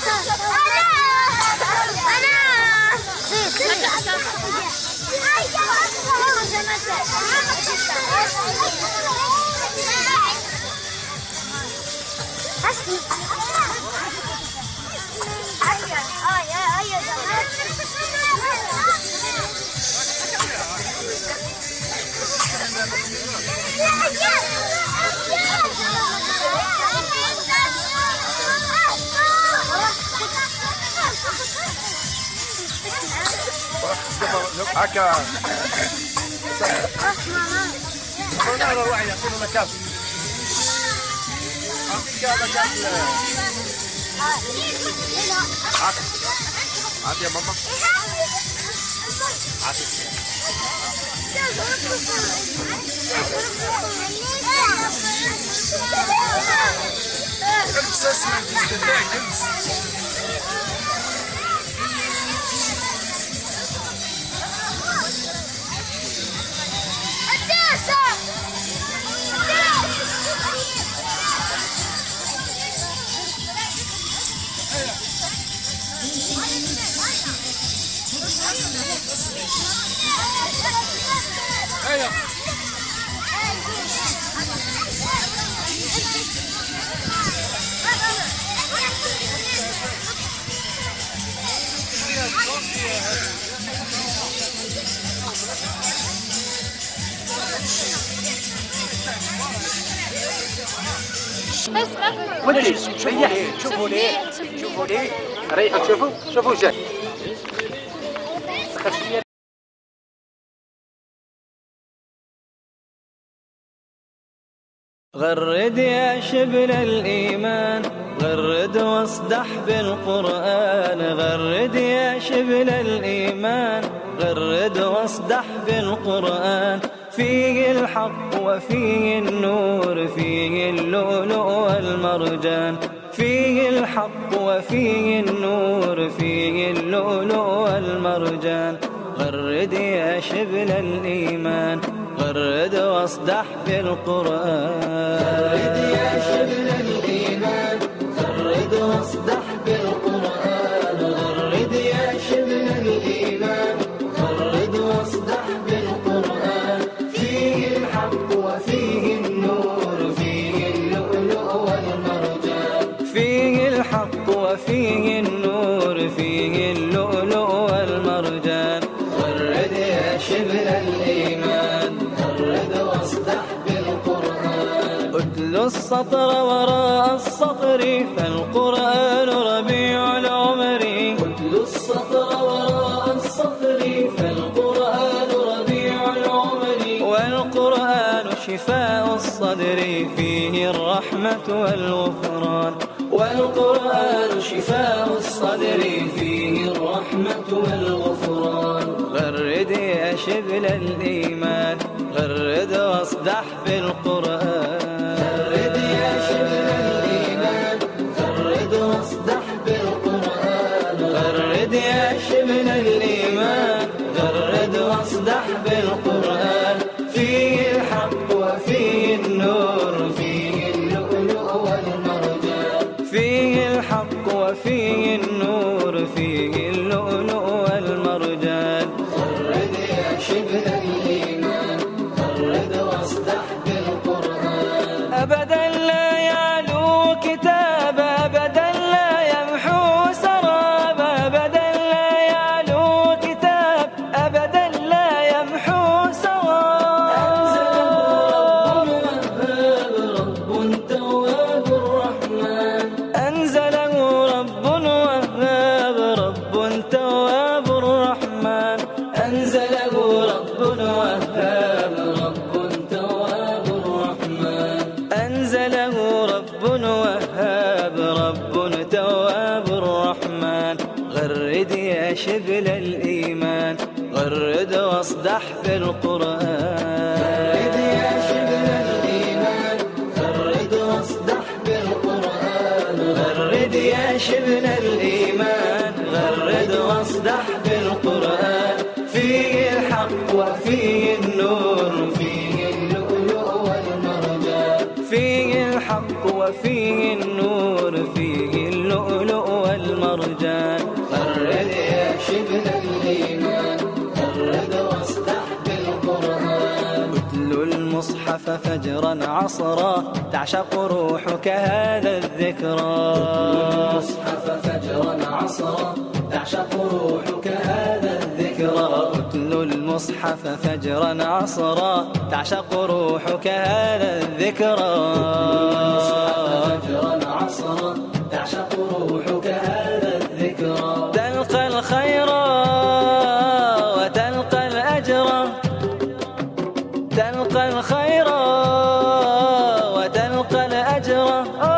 هكا انا روحي يعطينا مكان عاد يا ماما عاد ودي شوفوا ليه ريحوا شوفوا جاي غرد يا شبل الإيمان، غرد واصدح بالقرآن. غرد يا شبل الإيمان، غرد واصدح بالقرآن. فيه الحق وفيه النور، فيه اللؤلؤ والمرجان. فيه الحق وفيه النور، فيه اللؤلؤ والمرجان. غرد يا شبل الإيمان، غرد واصدح بالقرآن. غرد يا شبل الإيمان، غرد واصدح بالقرآن. غرد يا شبل الإيمان، غرد واصدح بالقرآن. فيه الحق وفيه النور، فيه اللؤلؤ والمرجان. فيه الحق وفيه النور، فيه اللؤلؤ والمرجان. غرد يا شبل الإيمان، غرد واصدح بالقرآن. اتل السطر وراء السطر، فالقرآن ربيع العمر. اتل السطر وراء السطر، فالقرآن ربيع العمر. والقرآن شفاء الصدر، فيه الرحمة والغفران. والقرآن شفاء الصدر، فيه الرحمة والغفران. غرد يا شبل الإيمان، غرد واصدح بالقرآن. غرد يا شبل الإيمان، غرد واصدح بالقرآن. غرد يا شبل الإيمان، غرد واصدح بالقرآن. فيه الحق وفيه النور، فيه اللؤلؤ والمرجان. فيه الحق وفيه النور، فيه اللؤلؤ والمرجان. غرد يا شبل الإيمان، غرد واصدح بالقرآن. أبدا لا يعلو كتاب، أبدا لا يمحو سراب. أبدا لا يعلو كتاب، أبدا لا يمحو سراب. أنزله رب وهاب، رب تواب الرحمن. أنزله رب وهاب، رب تواب الرحمن. أنزله رب وهاب، رب تواب الرحمن. غرد يا شبل الإيمان، غرد واصدح بالقرآن. غرد يا شبل الإيمان، غرد واصدح بالقرآن. غرد يا شبل الإيمان، غرد واصدح بالقرآن. فيه الحق وفيه النور، فيه اللؤلؤ والمرجان. فيه الحق وفيه النور، فيه اللؤلؤ والمرجان. المصحف فجرا عصرا تعشق روحك هذا الذكرى. المصحف فجرا عصرا تعشق روحك هذا الذكرى. أتل المصحف فجرا عصرا تعشق روحك هذا الذكرى. فجرا عصرا تعشق روحك هذا الذكرى. تلقى الخير وتلقى الأجر، تلقى الخير وتلقى الأجر،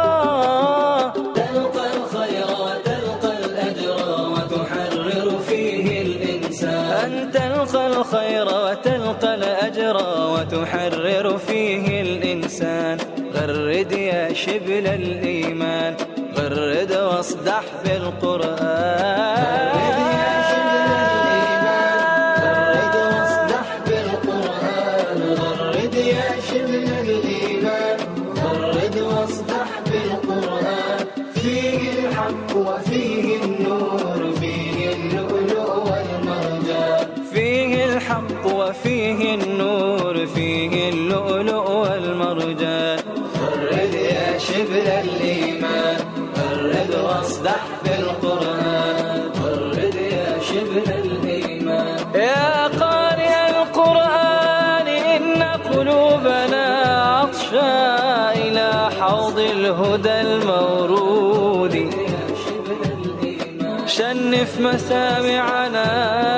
تلقى الخير وتلقى الأجر وتحرر فيه الإنسان. أن تلقى الخير وتلقى الأجر وتحرر فيه الإنسان. غرد يا شبل الإيمان، غرد واصدح بالقرآن. غرد يا شبل الإيمان، غرد واصدح بالقرآن. فيه الحق وفيه النور، فيه اللؤلؤ والمرجان. فيه الحق وفيه النور، فيه اللؤلؤ والمرجان. غرد يا شبل الإيمان، غرد واصدح بالقرآن. غرد يا شبل الإيمان. يا قارئ القرآن إن قلوبنا عطشى إلى حوض الهدى المورود. شنف مسامعنا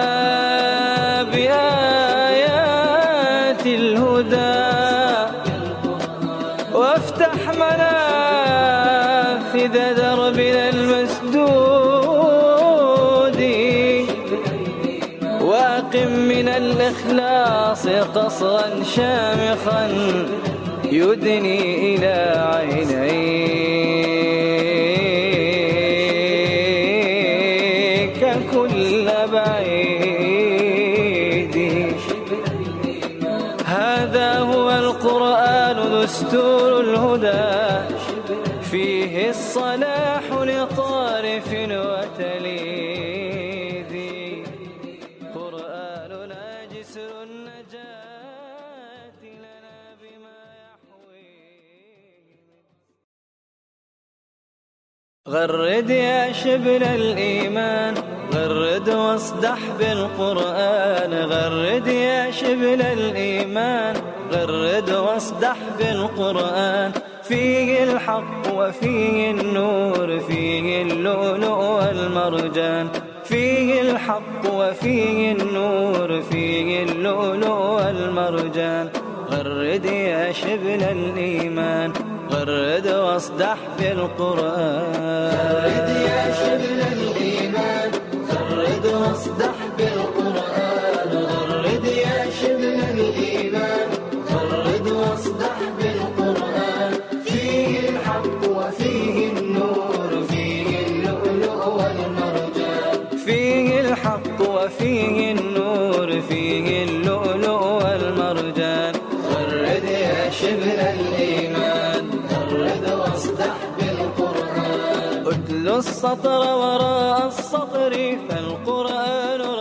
بآيات الهدى، وافتح منافذ دربنا المسدود. واقم من الإخلاص قصرا شامخا يدني إلى عينيك كل بعيد. هذا هو القرآن دستور الهدى، فيه الصلاح لطارف وتليد. قرآننا جسر النجاة لنا بما يحويه. غرد يا شبل الإيمان، غرد واصدح بالقرآن. غرد يا شبل الإيمان، غرد واصدح بالقرآن. فيه الحق وفيه النور، فيه اللؤلؤ والمرجان. فيه الحق وفيه النور، فيه اللؤلؤ والمرجان. غرد يا شبل الإيمان، غرد واصدح بالقرآن. غرد يا شبل الإيمان، غرد واصدح بالقرآن. غرد يا شبل الإيمان، غرد واصدح بالقرآن. فيه الحق وفيه النور، فيه اللؤلؤ والمرجان. فيه الحق وفيه النور، فيه اللؤلؤ والمرجان. غرد يا شبل الإيمان، غرد واصدح بالقرآن. أتل السطر وراء السطر فالقرآن